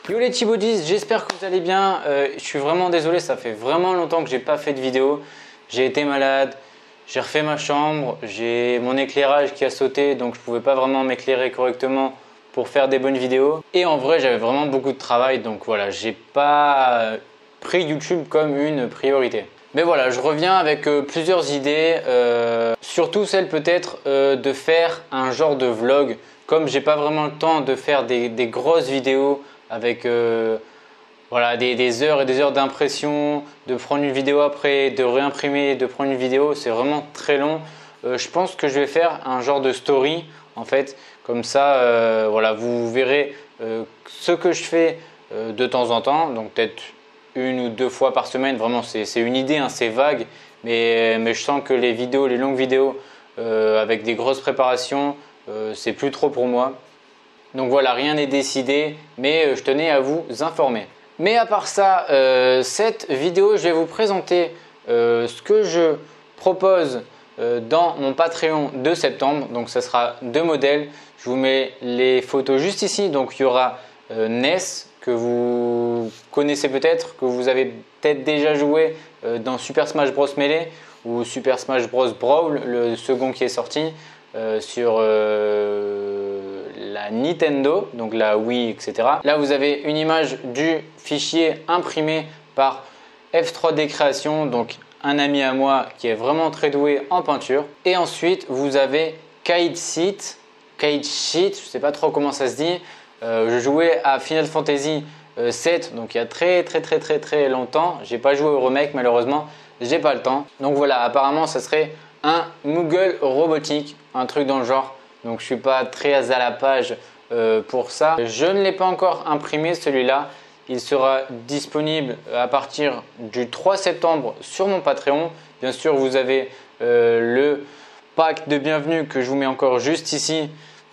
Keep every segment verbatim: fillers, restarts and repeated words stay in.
Yo les petits bodies, j'espère que vous allez bien. Euh, je suis vraiment désolé, ça fait vraiment longtemps que j'ai pas fait de vidéo. J'ai été malade, j'ai refait ma chambre, j'ai mon éclairage qui a sauté, donc je pouvais pas vraiment m'éclairer correctement pour faire des bonnes vidéos. Et en vrai, j'avais vraiment beaucoup de travail, donc voilà, j'ai pas pris YouTube comme une priorité. Mais voilà, je reviens avec euh, plusieurs idées, euh, surtout celle peut-être euh, de faire un genre de vlog. Comme j'ai pas vraiment le temps de faire des, des grosses vidéos avec euh, voilà, des, des heures et des heures d'impression, de prendre une vidéo après, de réimprimer, de prendre une vidéo, c'est vraiment très long. Euh, je pense que je vais faire un genre de story en fait, comme ça, euh, voilà, vous verrez euh, ce que je fais euh, de temps en temps, donc peut-être une ou deux fois par semaine. Vraiment, c'est une idée, hein, c'est vague, mais, mais je sens que les vidéos, les longues vidéos euh, avec des grosses préparations, euh, c'est plus trop pour moi. Donc voilà, rien n'est décidé, mais euh, je tenais à vous informer. Mais à part ça, euh, cette vidéo, je vais vous présenter euh, ce que je propose euh, dans mon Patreon de septembre. Donc ça sera deux modèles. Je vous mets les photos juste ici. Donc il y aura euh, Ness, que vous connaissez peut-être, que vous avez peut-être déjà joué euh, dans Super Smash Bros Melee ou Super Smash Bros Brawl, le second qui est sorti euh, sur euh, la Nintendo, donc la Wii, et cetera. Là, vous avez une image du fichier imprimé par F trois D Création, donc un ami à moi qui est vraiment très doué en peinture. Et ensuite, vous avez Kite Sheet, Kite Sheet, je ne sais pas trop comment ça se dit. Euh, je jouais à Final Fantasy euh, sept, donc il y a très très très très très longtemps. J'ai pas joué au remake malheureusement, j'ai pas le temps. Donc voilà, apparemment ça serait un Moogle robotique, un truc dans le genre. Donc je suis pas très à la page euh, pour ça. Je ne l'ai pas encore imprimé celui-là. Il sera disponible à partir du trois septembre sur mon Patreon. Bien sûr, vous avez euh, le pack de bienvenue que je vous mets encore juste ici,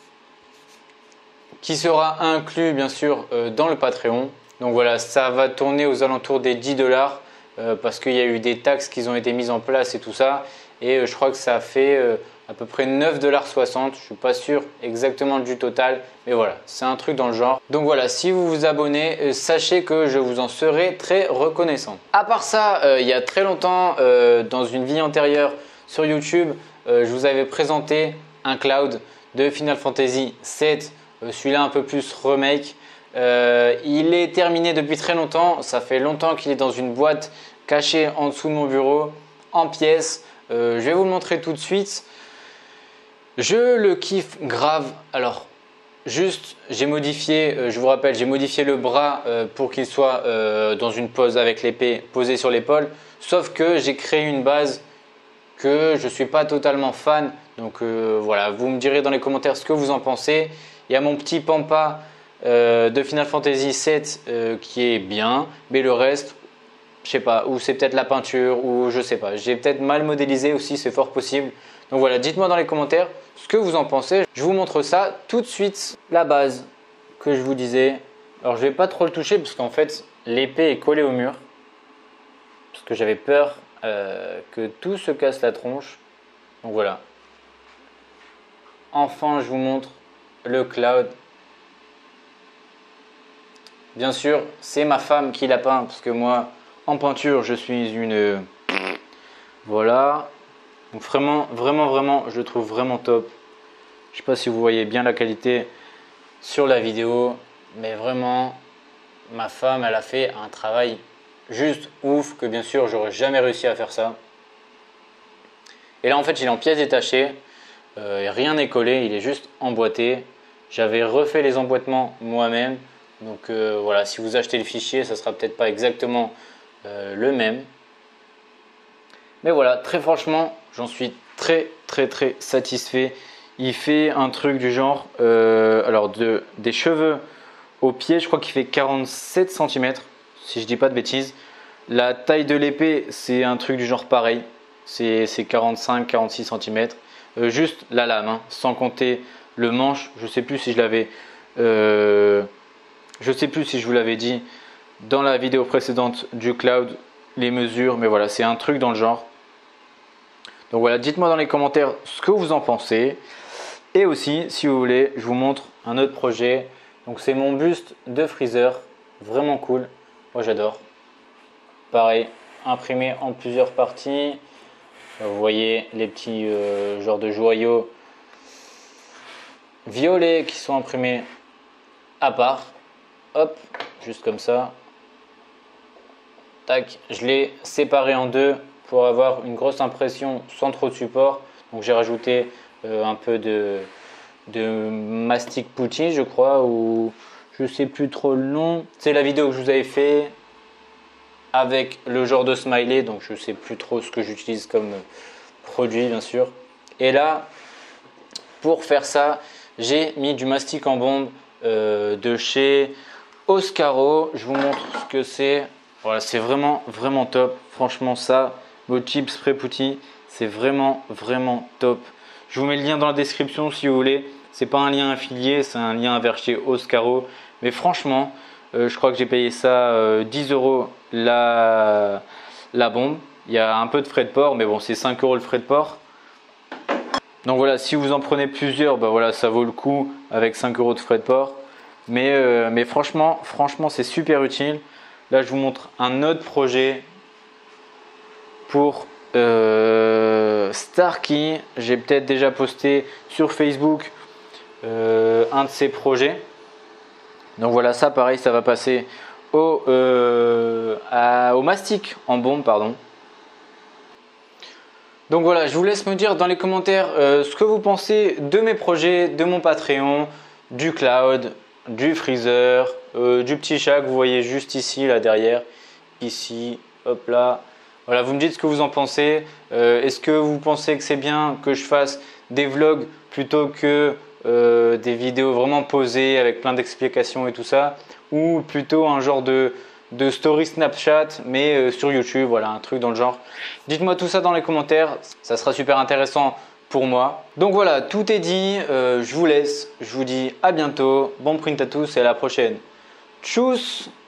qui sera inclus bien sûr euh, dans le Patreon. Donc voilà, ça va tourner aux alentours des dix dollars euh, parce qu'il y a eu des taxes qui ont été mises en place et tout ça. Et euh, je crois que ça fait euh, à peu près neuf dollars soixante. Je ne suis pas sûr exactement du total, mais voilà, c'est un truc dans le genre. Donc voilà, si vous vous abonnez, euh, sachez que je vous en serai très reconnaissant. À part ça, euh, il y a très longtemps, euh, dans une vie antérieure sur YouTube, euh, je vous avais présenté un cloud de Final Fantasy sept. Celui-là un peu plus remake. Euh, il est terminé depuis très longtemps. Ça fait longtemps qu'il est dans une boîte cachée en dessous de mon bureau, en pièces. Euh, je vais vous le montrer tout de suite. Je le kiffe grave. Alors, juste, j'ai modifié, euh, je vous rappelle, j'ai modifié le bras euh, pour qu'il soit euh, dans une pose avec l'épée posée sur l'épaule. Sauf que j'ai créé une base que je ne suis pas totalement fan. Donc euh, voilà, vous me direz dans les commentaires ce que vous en pensez. Il y a mon petit Pampa euh, de Final Fantasy sept euh, qui est bien, mais le reste, je sais pas, ou c'est peut-être la peinture, ou je sais pas. J'ai peut-être mal modélisé aussi, c'est fort possible. Donc voilà, dites-moi dans les commentaires ce que vous en pensez. Je vous montre ça tout de suite. La base que je vous disais. Alors je vais pas trop le toucher parce qu'en fait l'épée est collée au mur. Parce que j'avais peur euh, que tout se casse la tronche. Donc voilà. Enfin, je vous montre le cloud. Bien sûr, c'est ma femme qui l'a peint parce que moi, en peinture, je suis une... Voilà. Donc vraiment, vraiment, vraiment, je le trouve vraiment top. Je ne sais pas si vous voyez bien la qualité sur la vidéo, mais vraiment, ma femme, elle a fait un travail juste ouf que bien sûr, j'aurais jamais réussi à faire ça. Et là, en fait, il est en pièces détachées. Euh, rien n'est collé, il est juste emboîté. J'avais refait les emboîtements moi-même. Donc euh, voilà, si vous achetez le fichier, ça sera peut-être pas exactement euh, le même. Mais voilà, très franchement, j'en suis très très très satisfait. Il fait un truc du genre, euh, alors de, des cheveux au pied, je crois qu'il fait quarante-sept centimètres, si je dis pas de bêtises. La taille de l'épée, c'est un truc du genre pareil, c'est quarante-cinq quarante-six centimètres. Euh, juste la lame, hein, sans compter le manche. Je sais plus si je l'avais, euh, je sais plus si je vous l'avais dit dans la vidéo précédente du cloud, les mesures, mais voilà, c'est un truc dans le genre. Donc voilà, dites-moi dans les commentaires ce que vous en pensez. Et aussi, si vous voulez, je vous montre un autre projet. Donc c'est mon buste de Freezer vraiment cool. Moi j'adore. Pareil, imprimé en plusieurs parties. Vous voyez les petits euh, genres de joyaux violets qui sont imprimés à part. Hop, juste comme ça. Tac, je l'ai séparé en deux pour avoir une grosse impression sans trop de support. Donc j'ai rajouté euh, un peu de, de mastic putty, je crois, ou je sais plus trop le nom. C'est la vidéo que je vous avais fait avec le genre de smiley, donc je sais plus trop ce que j'utilise comme produit, bien sûr. Et là, pour faire ça, j'ai mis du mastic en bombe euh, de chez Oscaro. Je vous montre ce que c'est. Voilà, c'est vraiment vraiment top. Franchement, ça, Mochip Spray Putty, c'est vraiment vraiment top. Je vous mets le lien dans la description si vous voulez. C'est pas un lien affilié, c'est un lien vers chez Oscaro. Mais franchement, euh, je crois que j'ai payé ça euh, dix euros la, la bombe. Il y a un peu de frais de port, mais bon, c'est cinq euros le frais de port. Donc voilà, si vous en prenez plusieurs, bah voilà, ça vaut le coup avec cinq euros de frais de port. Mais, euh, mais franchement, franchement, c'est super utile. Là, je vous montre un autre projet pour euh, Starkey. J'ai peut-être déjà posté sur Facebook euh, un de ces projets. Donc voilà, ça pareil, ça va passer au, euh, à, au mastic en bombe, pardon. Donc voilà, je vous laisse me dire dans les commentaires euh, ce que vous pensez de mes projets, de mon Patreon, du cloud, du freezer, euh, du petit chat que vous voyez juste ici, là derrière, ici, hop là. Voilà, vous me dites ce que vous en pensez. Euh, Est-ce que vous pensez que c'est bien que je fasse des vlogs plutôt que euh, des vidéos vraiment posées avec plein d'explications et tout ça, ou plutôt un genre de, de story Snapchat mais euh, sur YouTube, voilà, un truc dans le genre. Dites-moi tout ça dans les commentaires, ça sera super intéressant pour moi. Donc voilà, tout est dit, euh, je vous laisse, je vous dis à bientôt, bon print à tous et à la prochaine. Tchuss!